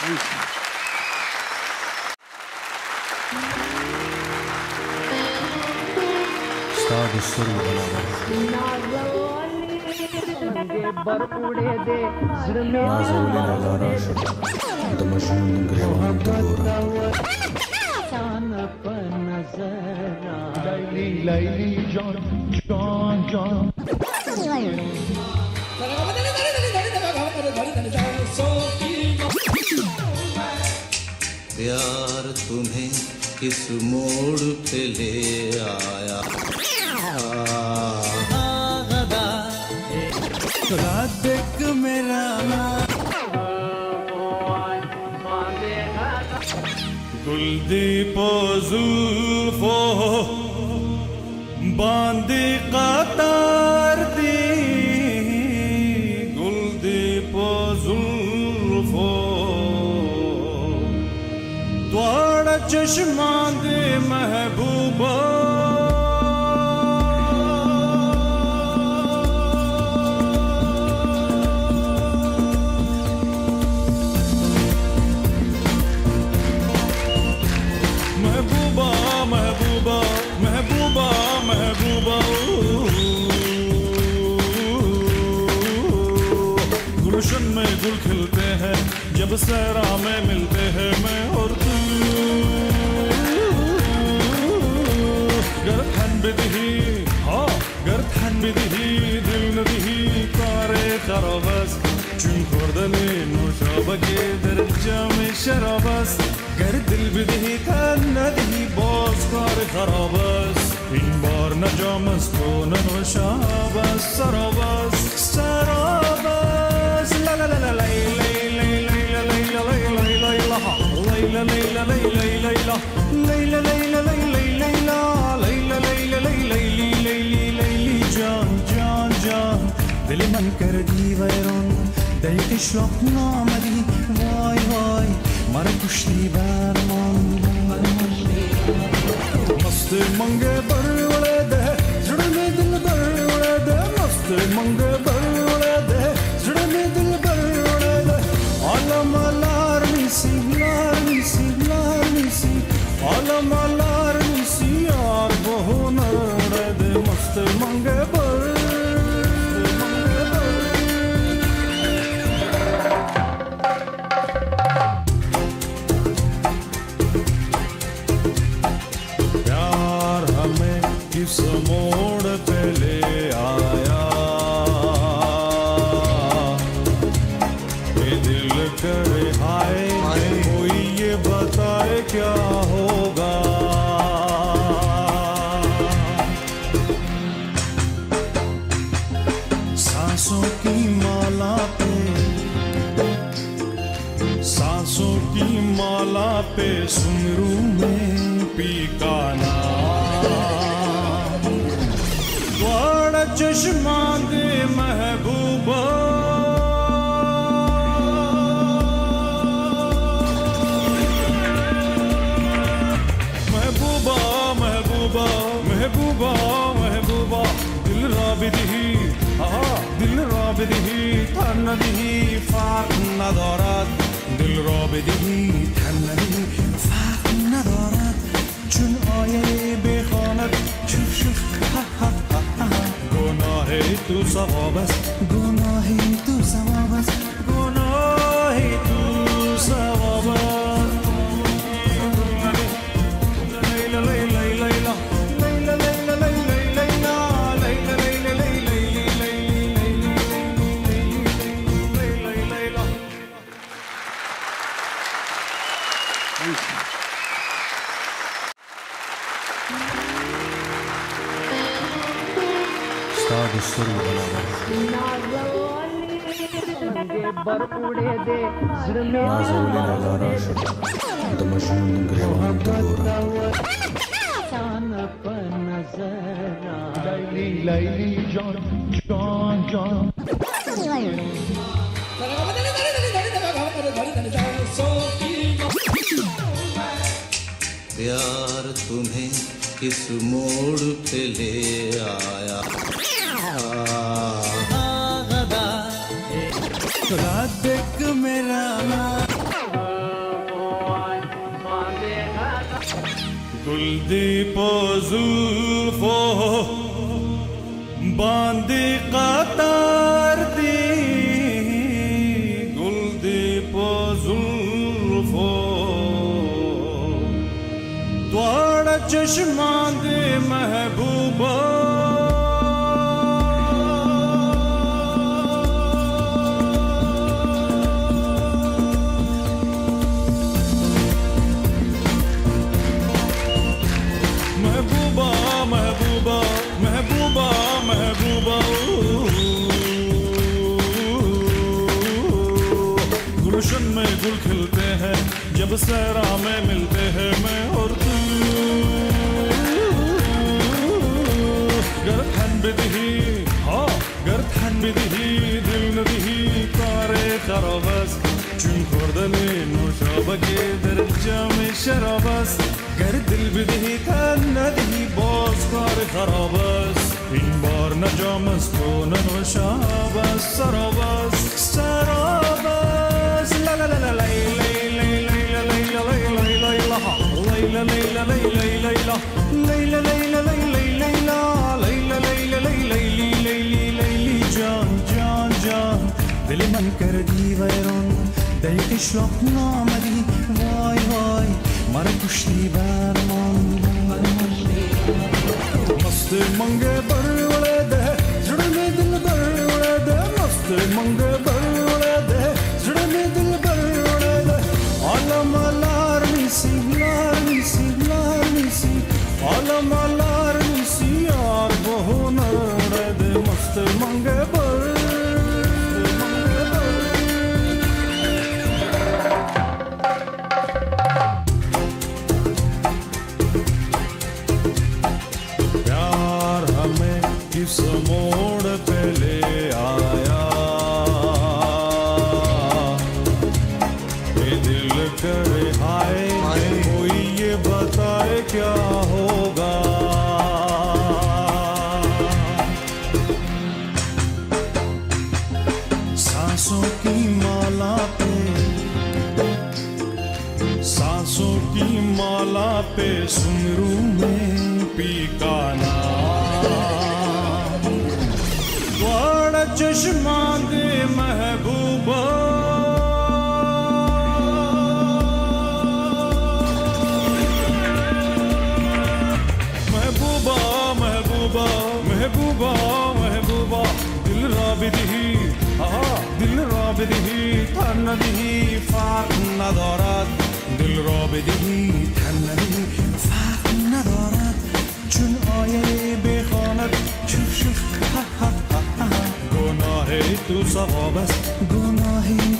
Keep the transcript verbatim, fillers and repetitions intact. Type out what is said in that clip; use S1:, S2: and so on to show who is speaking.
S1: उस्ताद सुर बराबर नाज़ोले नज़ारा द मजनून ग्रेवान तगोरा
S2: लैली लैली जान जान जान
S3: प्यार तुम्हें किस मोड़ पे ले आया
S2: रात मेरा गुलदीपो जुल्फो बांदी कतार दी गुलदीपो जुल्फो द्वारा चश्मा दे महबूबा महबूबा महबूबा महबूबा गुलशन में गुल खिलते हैं जब सहरा में मिलते हैं मैं और तू गर थन बिदही हाँ गर थन बिदही दिल नदी कारे खराबस चुन खुर्दनी नुशाबके दर्जा में शराबस गर दिल बिदही थन नदी बोस कार खराबस इन बार न जामस तो न नुशाबस सराबस सराबस ला ला ला ला ला ला ला ला ला ला ला ला ला Layla layla layla layla layla layla layla layla layla can can can dili man kar di vayron dil ke shloq namadi vay vay mar kushti barman mast mange bar wale de jud me dil bar wale de mast mange bar wale de jud me dil bar wale de alam alar mi siglar mi siglar mi sig आलम आलार निसियार बहु नरद मस्त मंगे बर प्यार हमें किस मोड़ पे ले आया ये दिल करे हाय कोई ये बताए क्या होगा सांसों की माला पे सांसों की माला पे सुमरू में पी का नाम द्वारा चश्मा दे महबूबा महबूबा महबूबा दिल राबिदही हाँ दिल राबिदही थन्नदिही फाक नदारत दिल राबिदही थन्नदिही फाक नदारत चुन आये बेखानत शुफ शुफ हा हा हा गुनाहे तू सवाबस गुनाहे तू सवाबस गुनाहे तू सवाबस
S1: उस्ताद सुर बराबर नाज़ोले नज़ारा द मजनून ग्रेवान तगोरा
S2: लैली लैली जान जान जान
S3: प्यार तुम्हें किस मोड़ पे ले आया
S2: रात मेरा دی پا زلفو باندی قطار دی گل دی پا زلفو دوار چشمان دی محبوبا गुलशन में गुल खिलते हैं जब सहरा में मिलते हैं मैं और तू गर थन बिदही हाँ गर थन बिदही दिल नदी कारे खराबस चुन खुर्दनी नुशाबके दर्जा में शराबस गर दिल बिदही थन नदी बोस कारे खराबस इन बार न जामस तो न नुशाबस सराबस सराबस ला ला ला ला ला Layla layla layla layla layla layla layla layla layla layla layla layli layli can can can dili man kar di vayron dayki shlok namadi vay vay mar kushti barman mast mange bar wale de jud me dil bar wale de mast mange bar wale de jud me dil bar wale de alam alar mi siglar Alam alar nisi yar bohu narad mast mange bar प्यार हमें किस मोड़ पे ले आया ये दिल करे हाय कोई ये बताए क्या होगा सांसों की माला पे सांसों की माला पे सुनरू में पी का नाम द्वार चश्मा दे महबूबा महबूबा महबूबा दिल राबिदिही aha दिल राबिदिही तन्नदिही फाक नदारत दिल राबिदिही तन्नदिही फाक नदारत चुन आये बेखानत शुफ शुफ हा हा हा गुनाहे तू सवाबस गुनाहे